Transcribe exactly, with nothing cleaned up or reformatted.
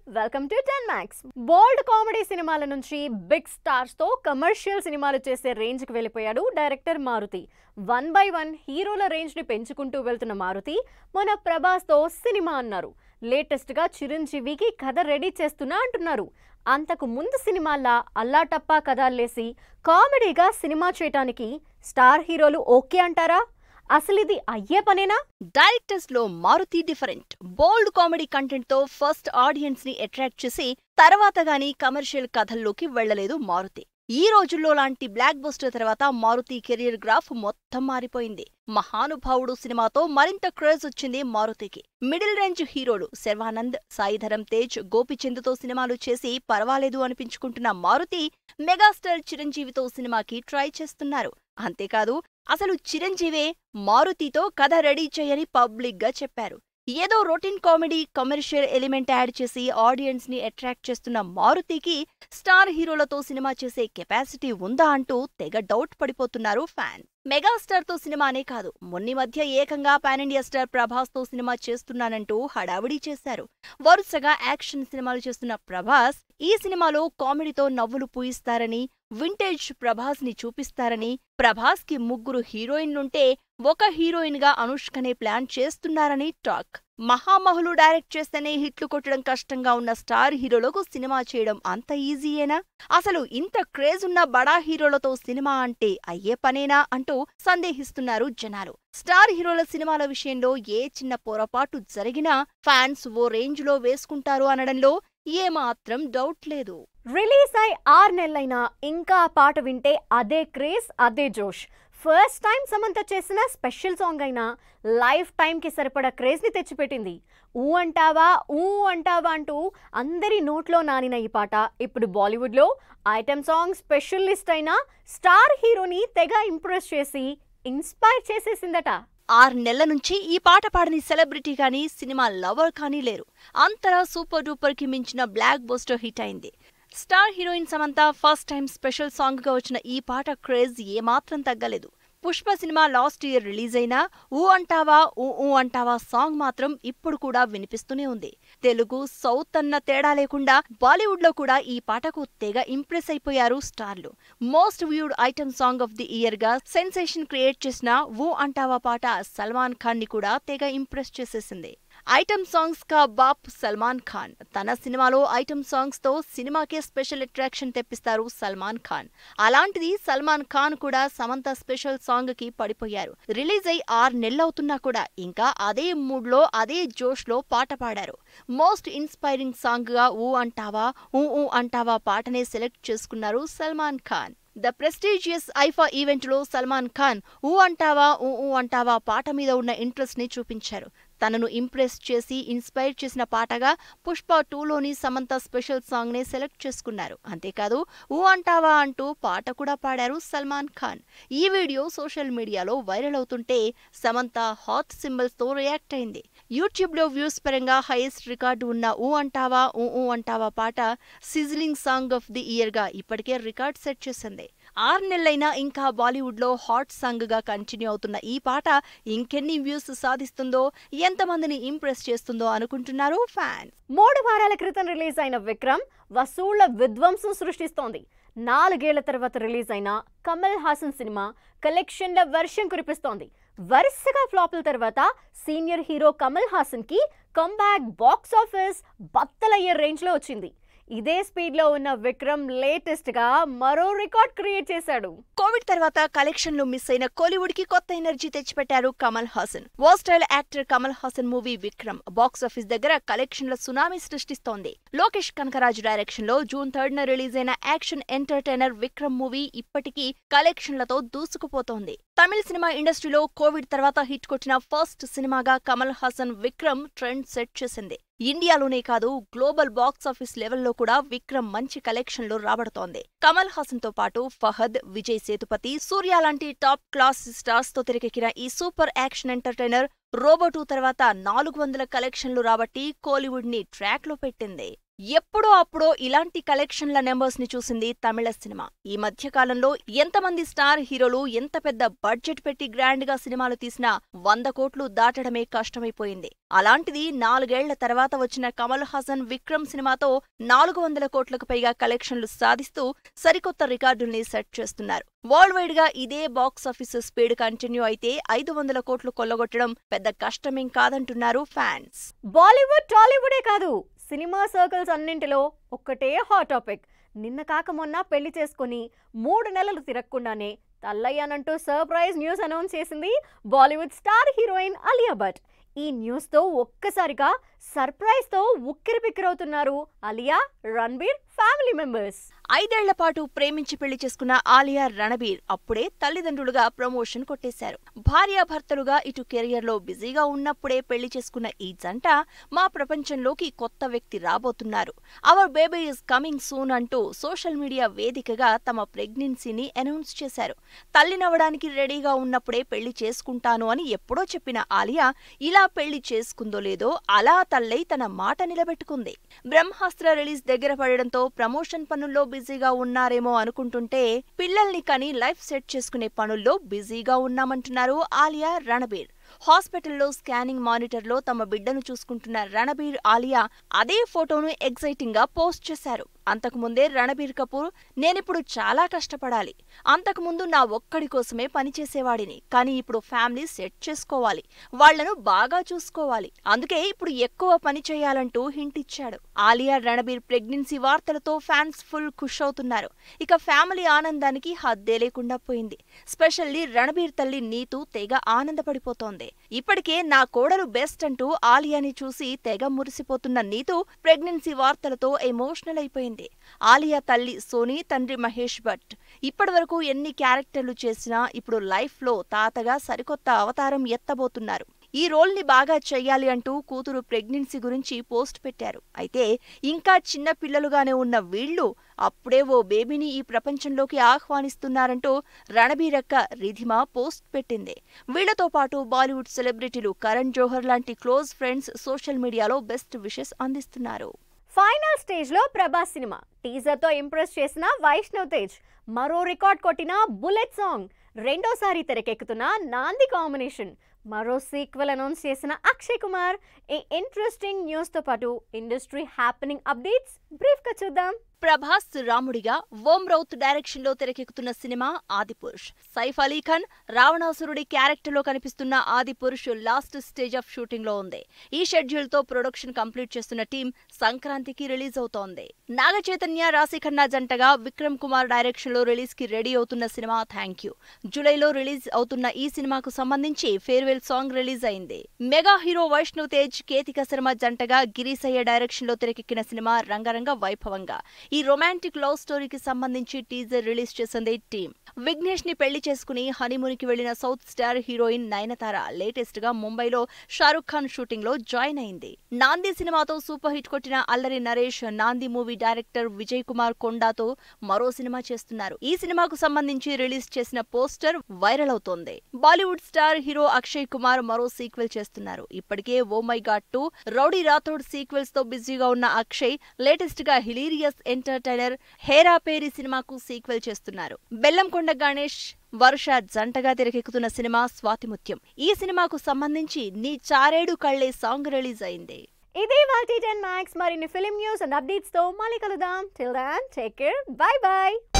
Welcome to ten max. Bold comedy సినిమాల నుంచి big stars తో కమర్షియల్ సినిమాలు చేసే రేంజ్ కి వెళ్ళిపోయాడు director Maruthi. One by one హీరోల రేంజ్ ని పెంచుకుంటూ వెళ్తున్న మారుతి మొన్న ప్రభాస్ తో సినిమా అన్నారు. లేటెస్ట్ గా చిరంజీవికి కథ రెడీ చేస్తున్నా అంటున్నారు. అంతకు ముందు సినిమాల్లా అల్లాటప్పా కథల్లేసి కామెడీగా సినిమా చేయటానికి స్టార్ హీరోలు ఓకే అంటారా? అసలు ఇది అయ్యే పనేనా? డైరెక్టర్స్ లో Maruthi different. Bold comedy content తో ఫస్ట్ ఆడియన్స్ ని అట్రాక్ట్ చేసి తర్వాత గానీ కమర్షియల్ కథల్లోకి వెళ్లలేదు మారుతి. ఈ రోజుల్లో లాంటి బ్లాక్ బస్టర్ తర్వాత మారుతి కెరీర్ గ్రాఫ్ మొత్తం మారిపోయింది. మహానుభావుడు సినిమాతో మరింత క్రేజ్ వచ్చింది మారుతికి. మిడిల్ రేంజ్ హీరోలు శర్వానంద్, సాయిధరం తేజ్, గోపిచంద్ తో సినిమాలు చేసి పర్వాలేదు అనిపించుకుంటున్న మారుతి మెగాస్టార్ చిరంజీవితో సినిమాకి ట్రై చేస్తున్నారు. అంతేకాదు అసలు చిరంజీవే మారుతితో కథ రెడీ చేయని పబ్లిక్ గా చెప్పారు. ఏదో routine comedy commercial element add చేసి ఆడియన్స్ ని అట్రాక్ట్ చేస్తున్న మారుతికి స్టార్ హీరోలతో సినిమా చేసే కెపాసిటీ ఉందా అంటూ తెగ డౌట్ పడిపోతున్నారు ఫ్యాన్స్. మెగాస్టార్ తో సినిమానే కాదు, మొన్ని మధ్య ఏకంగా పాన్ ఇండియా స్టార్ ప్రభాస్ తో సినిమా చేస్తున్నానంటూ హడావిడి చేశారు. వరుసగా యాక్షన్ సినిమాలు చేస్తున్న ప్రభాస్ ఈ సినిమాలో కామెడీతో నవ్వులు పూయిస్తారని, వింటేజ్ ప్రభాస్ ని చూపిస్తారని, ప్రభాస్ కి ముగ్గురు హీరోయిన్లుంటే ఒక హీరోయిన్ గా అనుష్కనే ప్లాన్ చేస్తున్నారని టాక్. మహామహులు డైరెక్ట్ చేస్తేనే హిట్లు కొట్టడం కష్టంగా ఉన్న స్టార్ హీరోలకు సినిమా చేయడం అంత ఈజీయేనా? అసలు ఇంత క్రేజ్ ఉన్న బడా హీరోలతో సినిమా అంటే అయ్యే పనేనా అంటూ సందేహిస్తున్నారు జనాలు. స్టార్ హీరోల సినిమాల విషయంలో ఏ చిన్న పొరపాటు జరిగినా ఫ్యాన్స్ ఓ రేంజ్ లో వేసుకుంటారు అనడంలో ఏమాత్రం డౌట్ లేదు. రిలీజ్ అయి ఆరు నెలలైనా ఇంకా ఆ పాట వింటే అదే క్రేజ్, అదే జోష్. ఫస్ట్ టైం సమంత చేసిన స్పెషల్ సాంగ్ అయినా లైఫ్ టైంకి సరిపడా క్రేజ్ని తెచ్చిపెట్టింది. ఊ అంటావా ఊ అంటావా అంటూ అందరి నోట్లో నానిన ఈ పాట ఇప్పుడు బాలీవుడ్లో ఐటెం సాంగ్ స్పెషల్ లిస్ట్ అయిన స్టార్ హీరోని తెగ ఇంప్రెస్ చేసి ఇన్స్పైర్ చేసేసిందట. ఆరు నెలల నుంచి ఈ పాట పాడని సెలబ్రిటీ కానీ సినిమా లవర్ కానీ లేరు. అంతలా సూపర్ డూపర్ కి మించిన బ్లాక్ బస్టర్ హిట్ అయింది. Star heroine Samantha first time special song గా వచ్చిన ఈ పాట క్రేజ్ ఏమాత్రం తగ్గలేదు. పుష్ప సినిమా లాస్ట్ ఇయర్ రిలీజ్ అయినా ఊ అంటావా ఊ ఊ అంటావా సాంగ్ మాత్రం ఇప్పుడు కూడా వినిపిస్తూనే ఉంది. తెలుగు, సౌత్ అన్న తేడా లేకుండా బాలీవుడ్ లో కూడా ఈ పాటకు తెగ ఇంప్రెస్ అయిపోయారు స్టార్లు. Most viewed item song of the year గా సెన్సేషన్ క్రియేట్ చేసిన ఊ అంటావా పాట సల్మాన్ ఖాన్ ని కూడా తెగ ఇంప్రెస్ చేసేసింది. ఐటమ్ సాంగ్స్ కా బాప్ సల్మాన్ ఖాన్. తన సినిమాలో ఐటమ్ సాంగ్స్ తో సినిమాకే స్పెషల్ అట్రాక్షన్ తెప్పిస్తారు సల్మాన్ ఖాన్. అలాంటిది సల్మాన్ ఖాన్ కూడా సమంత స్పెషల్ సాంగ్ కి పడిపోయారు. రిలీజ్ అయి ఆరు నెలలవుతున్నా కూడా ఇంకా అదే మూడ్ లో అదే జోష్ లో పాట పాడారు. మోస్ట్ ఇన్స్పైరింగ్ సాంగ్ గా ఊ అంటావా ఊ ఊ అంటావా పాటనే సెలెక్ట్ చేసుకున్నారు Salman Khan. The prestigious IIFA event లో సల్మాన్ ఖాన్ ఊ అంటావా ఊ ఊ అంటావా పాట మీద ఉన్న ఇంట్రెస్ట్ ని చూపించారు. తనను ఇంప్రెస్ చేసి ఇన్స్పైర్ చేసిన పాటగా పుష్ప టూలోని సమంత స్పెషల్ సాంగ్ నే సెలెక్ట్ చేసుకున్నారు. అంతేకాదు ఊ అంటావా అంటూ పాట కూడా పాడారు సల్మాన్ ఖాన్. ఈ వీడియో సోషల్ మీడియాలో వైరల్ అవుతుంటే సమంత హాట్ సింబల్స్ తో రియాక్ట్ అయింది. యూట్యూబ్ లో వ్యూస్ పరంగా హైయెస్ట్ రికార్డు ఉన్న ఊ అంటావా ఊ ఊ అంటావా పాట sizzling song of the year గా ఇప్పటికే రికార్డ్ సెట్ చేసింది. ఆరు నెలలైనా ఇంకా బాలీవుడ్ లో హాట్ సాంగ్ గా కంటిన్యూ అవుతున్న ఈ పాట ఇంకెన్ని వ్యూస్ సాధిస్తుందో, ఎంతమందిని ఇంప్రెస్ చేస్తుందో అనుకుంటున్నారు ఫ్యాన్స్. మూడు వారాల క్రితం రిలీజ్ అయిన విక్రమ్ వసూళ్ల విధ్వంసం సృష్టిస్తోంది. నాలుగేళ్ల తర్వాత రిలీజ్ అయిన కమల్ హాసన్ సినిమా కలెక్షన్ల వర్షం కురిపిస్తోంది. వరుసగా ఫ్లాపుల తర్వాత సీనియర్ హీరో కమల్ హాసన్ కి కంబ్యాక్ బాక్స్ ఆఫీస్ బత్తలయ్యే రేంజ్ లో వచ్చింది. ఇదే స్పీడ్ లో ఉన్న విక్రమ్ లేటెస్ట్ గా మరో రికార్డ్ క్రియేట్ చేశాడు. కోవిడ్ తర్వాత కలెక్షన్లు మిస్ అయిన కోలీవుడ్ కి కొత్త ఎనర్జీ తెచ్చిపెట్టారు Kamal Haasan. Versatile actor Kamal Haasan movie Vikram box office దగ్గర కలెక్షన్ల సునామీ సృష్టిస్తోంది. లోకేష్ కనకరాజు డైరెక్షన్ లో జూన్ థర్డ్ న రిలీజ్ అయిన యాక్షన్ ఎంటర్టైనర్ విక్రమ్ మూవీ ఇప్పటికీ కలెక్షన్లతో దూసుకుపోతోంది. తమిళ సినిమా ఇండస్ట్రీలో కోవిడ్ తర్వాత హిట్ కొట్టిన ఫస్ట్ సినిమాగా కమల్ హాసన్ విక్రమ్ ట్రెండ్ సెట్ చేసింది. ఇండియాలోనే కాదు గ్లోబల్ బాక్స్ ఆఫీస్ లెవెల్లో కూడా విక్రమ్ మంచి కలెక్షన్లు రాబడుతోంది. కమల్ హాసన్ తో పాటు ఫహద్, విజయ్ సేతుపతి, సూర్య లాంటి టాప్ క్లాస్ స్టార్స్ తో తెరకెక్కిన ఈ super action entertainer Robo two తర్వాత నాలుగు వందల కలెక్షన్లు రాబట్టి కోలీవుడ్ ని ట్రాక్ లో పెట్టింది. ఎప్పుడో అప్పుడో ఇలాంటి కలెక్షన్ల నెంబర్స్ ని చూసింది తమిళ సినిమా. ఈ మధ్య కాలంలో ఎంతమంది స్టార్ హీరోలు ఎంత పెద్ద బడ్జెట్ పెట్టి గ్రాండ్ గా సినిమాలు తీసినా వంద కోట్లు దాటడమే కష్టమైపోయింది. అలాంటిది నాలుగేళ్ల తర్వాత వచ్చిన కమల్ హాసన్ విక్రమ్ సినిమాతో నాలుగు వందల కోట్లకు పైగా కలెక్షన్లు సాధిస్తూ సరికొత్త రికార్డుల్ని సెట్ చేస్తున్నారు. వరల్డ్ వైడ్ గా ఇదే బాక్సాఫీస్ స్పీడ్ కంటిన్యూ అయితే ఐదు వందల కోట్లు కొల్లగొట్టడం పెద్ద కష్టమేం కాదంటున్నారు ఫ్యాన్స్. బాలీవుడ్ టాలీవుడే కాదు, సినిమా సర్కిల్స్ అన్నింటిలో ఒక్కటే హాట్ టాపిక్. నిన్న కాక మొన్న పెళ్లి చేసుకుని మూడు నెలలు తిరగకుండానే తల్లయ్యానంటూ సర్ప్రైజ్ న్యూస్ అనౌన్స్ చేసింది బాలీవుడ్ స్టార్ హీరోయిన్ అలియా భట్. ఈ న్యూస్ తో ఒక్కసారిగా సర్ప్రైజ్ తో ఉక్కిరి బిక్కిరవుతున్నారు అలియా, రణబీర్ ఫ్యామిలీ మెంబర్స్. ఐదేళ్ల పాటు ప్రేమించి పెళ్లి చేసుకున్న ఆలియా, రణబీర్ అప్పుడే తల్లిదండ్రులుగా ప్రమోషన్ కొట్టేశారు. భార్యాభర్తలుగా ఇటు కెరియర్ లో బిజీగా ఉన్నప్పుడే పెళ్లి చేసుకున్న ఈ జంట మా ప్రపంచంలోకి కొత్త వ్యక్తి రాబోతున్నారు, our baby is coming soon అంటూ సోషల్ మీడియా వేదికగా తమ ప్రెగ్నెన్సీని అనౌన్స్ చేశారు. తల్లినవ్వడానికి రెడీగా ఉన్నప్పుడే పెళ్లి చేసుకుంటాను అని ఎప్పుడో చెప్పిన ఆలియా ఇలా పెళ్లి చేసుకుందో లేదో అలా తల్లై తన మాట నిలబెట్టుకుంది. బ్రహ్మాస్త్ర రిలీజ్ దగ్గర పడడంతో ప్రమోషన్ పనుల్లో బిజీగా ఉన్నారేమో అనుకుంటుంటే పిల్లల్ని కని లైఫ్ సెట్ చేసుకునే పనుల్లో బిజీగా ఉన్నామంటున్నారు ఆలియా, రణబీర్. హాస్పిటల్లో స్కానింగ్ మానిటర్లో తమ బిడ్డను చూసుకుంటున్న రణబీర్, ఆలియా అదే ఫోటోను ఎగ్జైటింగ్ గా పోస్ట్ చేశారు. అంతకుముందే రణబీర్ కపూర్, నేనిప్పుడు చాలా కష్టపడాలి, అంతకుముందు నా ఒక్కడి కోసమే పనిచేసేవాడిని, కానీ ఇప్పుడు ఫ్యామిలీ సెట్ చేసుకోవాలి, వాళ్లను బాగా చూసుకోవాలి, అందుకే ఇప్పుడు ఎక్కువ పని చేయాలంటూ హింట్ ఇచ్చాడు. ఆలియా, రణబీర్ ప్రెగ్నెన్సీ వార్తలతో ఫ్యాన్స్ ఫుల్ ఖుష్ అవుతున్నారు. ఇక ఫ్యామిలీ ఆనందానికి హద్దే లేకుండా పోయింది. స్పెషల్లీ రణబీర్ తల్లి నీతూ తెగ ఆనందపడిపోతోంది. ఇప్పటికే నా కోడలు బెస్ట్ అంటూ ఆలియాని చూసి తెగ మురిసిపోతున్న నీతూ ప్రెగ్నెన్సీ వార్తలతో ఎమోషనల్ అయిపోయింది. ఆలియా తల్లి సోనీ, తండ్రి మహేష్ భట్ ఇప్పటివరకు ఎన్ని క్యారెక్టర్లు చేసినా ఇప్పుడు లైఫ్ లో తాతగా సరికొత్త అవతారం ఎత్తబోతున్నారు. ఈ రోల్ ని బాగా చెయ్యాలి అంటూ కూతురు ప్రెగ్నెన్సీ గురించి పోస్ట్ పెట్టారు. అయితే ఇంకా చిన్న పిల్లలుగానే ఉన్న వీళ్లు అప్పుడే ఓ బేబీని ఈ ప్రపంచంలోకి ఆహ్వానిస్తున్నారంటూ రణబీరక్క రిధిమా పోస్ట్ పెట్టింది. వీళ్లతో పాటు బాలీవుడ్ సెలబ్రిటీలు కరణ్ జోహర్ లాంటి close friends social media best wishes అందిస్తున్నారు. ఫైనల్ స్టేజ్ లో ప్రభాస్ సినిమా టీజర్ తో ఇంప్రెస్ చేసిన వైష్ణవ్ తేజ్, మరో రికార్డ్ కొట్టిన బుల్లెట్ సాంగ్, రెండోసారి తెరకెక్కుతున్న నాంది కాంబినేషన్, మరో సీక్వెల్ అనౌన్స్ చేసిన అక్షయ్ కుమార్. ఈ ఇంట్రెస్టింగ్ న్యూస్ తో పాటు ఇండస్ట్రీ హ్యాపెనింగ్ అప్డేట్స్ బ్రీఫ్ గా చూద్దాం. ప్రభాస్ రాముడిగా ఓం రౌత్ డైరెక్షన్ లో తెరకెక్కుతున్న సినిమా ఆదిపురుష్. సైఫ్ అలీ ఖాన్ రావణాసురుడి క్యారెక్టర్ లో కనిపిస్తున్న Adipurush last stage of shooting లో ఉంది. ఈ షెడ్యూల్ తో ప్రొడక్షన్ కంప్లీట్ చేస్తున్న టీం సంక్రాంతికి రిలీజ్ అవుతోంది. నాగ చైతన్య, రాశి ఖన్నా జంటగా విక్రమ్ కుమార్ డైరెక్షన్ లో రిలీజ్ కి రెడీ అవుతున్న సినిమా థ్యాంక్ యూ. జూలైలో రిలీజ్ అవుతున్న ఈ సినిమాకు సంబంధించి ఫేర్వెల్ సాంగ్ రిలీజ్ అయింది. మెగా హీరో వైష్ణవ్ తేజ్, కేతిక శర్మ జంటగా గిరీశయ్య డైరెక్షన్ లో తెరకెక్కిన సినిమా రంగరంగ వైభవంగా. ఈ రొమాంటిక్ లవ్ స్టోరీకి సంబంధించి టీజర్ రిలీజ్ చేసింది టీం. విఘ్నేష్ ని పెళ్లి చేసుకుని హనీమూన్ కి వెళ్లిన south star heroine Nayanthara latest గా ముంబైలో షారుఖ్ ఖాన్ షూటింగ్ లో జాయిన్ అయింది. నాంది సినిమాతో సూపర్ హిట్ కొట్టిన అల్లరి నరేష్ నాంది మూవీ డైరెక్టర్ విజయ్ కుమార్ కొండాతో మరో సినిమా చేస్తున్నారు. ఈ సినిమాకు సంబంధించి రిలీజ్ చేసిన పోస్టర్ వైరల్ అవుతోంది. బాలీవుడ్ స్టార్ హీరో అక్షయ్ కుమార్ మరో సీక్వెల్ చేస్తున్నారు. ఇప్పటికే oh my god two, rowdy Rathore sequels తో బిజీగా ఉన్న అక్షయ్ లేటెస్ట్ గా హిలీరియస్ ఎంటర్టైనర్ హేరా పేరి సినిమాకు సీక్వెల్ చేస్తున్నారు. బెల్లంకొండ గణేష్, వర్ష జంటగా తెరకెక్కుతున్న సినిమా స్వాతిముత్యం. ఈ సినిమాకు సంబంధించి నీ చారేడు కళ్లే సాంగ్ రిలీజ్ అయింది. ఇదే వాటి టెన్ మ్యాక్స్. మరిన్ని ఫిల్మ్ న్యూస్ అండ్ అప్డేట్స్ తో మళ్ళీ కలుద్దాం. Till then take care, bye by.